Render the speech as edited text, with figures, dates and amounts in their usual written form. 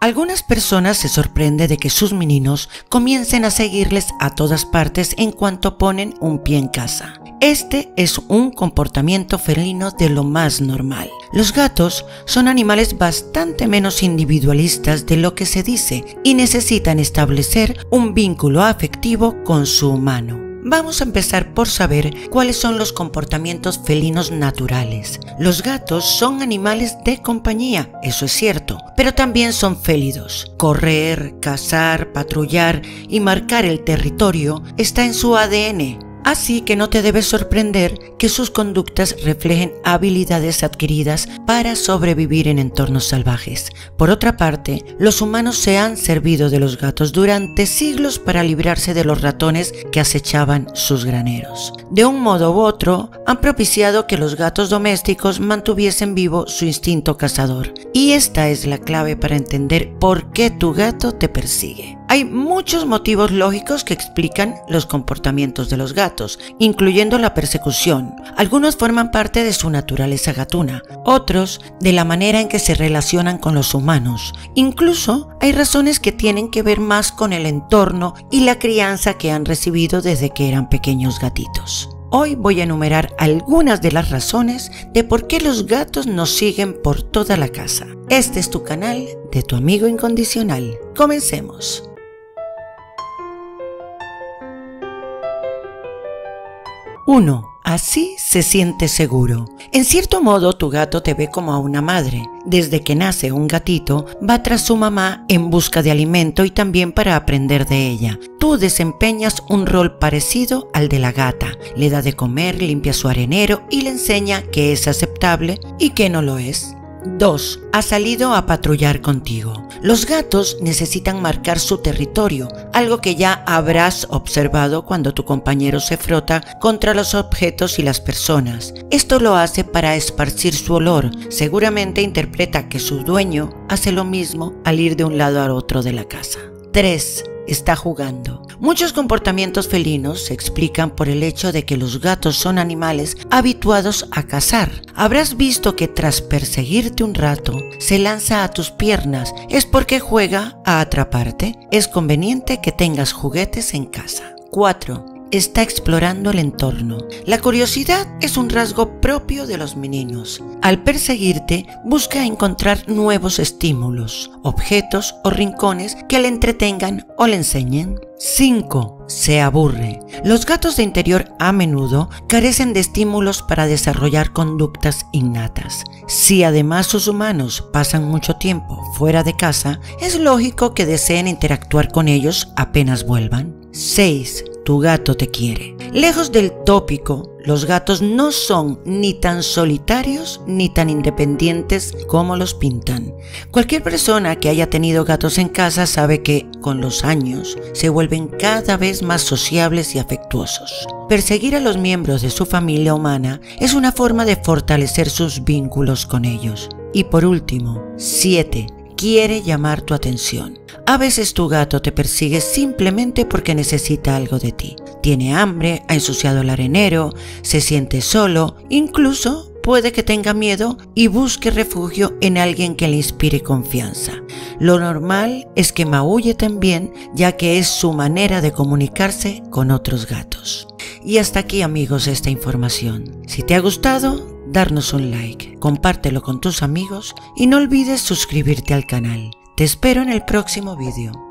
Algunas personas se sorprenden de que sus meninos comiencen a seguirles a todas partes en cuanto ponen un pie en casa. Este es un comportamiento felino de lo más normal. Los gatos son animales bastante menos individualistas de lo que se dice y necesitan establecer un vínculo afectivo con su humano. Vamos a empezar por saber cuáles son los comportamientos felinos naturales. Los gatos son animales de compañía, eso es cierto, pero también son félidos. Correr, cazar, patrullar y marcar el territorio está en su ADN. Así que no te debes sorprender que sus conductas reflejen habilidades adquiridas para sobrevivir en entornos salvajes. Por otra parte, los humanos se han servido de los gatos durante siglos para librarse de los ratones que acechaban sus graneros. De un modo u otro, han propiciado que los gatos domésticos mantuviesen vivo su instinto cazador. Y esta es la clave para entender por qué tu gato te persigue. Hay muchos motivos lógicos que explican los comportamientos de los gatos, incluyendo la persecución. Algunos forman parte de su naturaleza gatuna, otros de la manera en que se relacionan con los humanos. Incluso hay razones que tienen que ver más con el entorno y la crianza que han recibido desde que eran pequeños gatitos. Hoy voy a enumerar algunas de las razones de por qué los gatos nos siguen por toda la casa. Este es tu canal de tu amigo incondicional. Comencemos. 1. Así se siente seguro. En cierto modo, tu gato te ve como a una madre. Desde que nace un gatito, va tras su mamá en busca de alimento y también para aprender de ella. Tú desempeñas un rol parecido al de la gata. Le da de comer, limpia su arenero y le enseña qué es aceptable y qué no lo es. 2. Ha salido a patrullar contigo. Los gatos necesitan marcar su territorio, algo que ya habrás observado cuando tu compañero se frota contra los objetos y las personas. Esto lo hace para esparcir su olor. Seguramente interpreta que su dueño hace lo mismo al ir de un lado al otro de la casa. 3. Está jugando. Muchos comportamientos felinos se explican por el hecho de que los gatos son animales habituados a cazar. Habrás visto que tras perseguirte un rato, se lanza a tus piernas. Es porque juega a atraparte. Es conveniente que tengas juguetes en casa. 4. Está explorando el entorno. La curiosidad es un rasgo propio de los meninos. Al perseguirte, busca encontrar nuevos estímulos, objetos o rincones que le entretengan o le enseñen. 5. Se aburre. Los gatos de interior a menudo carecen de estímulos para desarrollar conductas innatas. Si además sus humanos pasan mucho tiempo fuera de casa, es lógico que deseen interactuar con ellos apenas vuelvan. 6. Tu gato te quiere. Lejos del tópico, los gatos no son ni tan solitarios ni tan independientes como los pintan. Cualquier persona que haya tenido gatos en casa sabe que, con los años, se vuelven cada vez más sociables y afectuosos. Perseguir a los miembros de su familia humana es una forma de fortalecer sus vínculos con ellos. Y por último, 7. Quiere llamar tu atención. A veces tu gato te persigue simplemente porque necesita algo de ti. Tiene hambre, ha ensuciado el arenero, se siente solo, incluso puede que tenga miedo y busque refugio en alguien que le inspire confianza. Lo normal es que maulle también, ya que es su manera de comunicarse con otros gatos. Y hasta aquí, amigos, esta información. Si te ha gustado, darnos un like, compártelo con tus amigos y no olvides suscribirte al canal. Te espero en el próximo vídeo.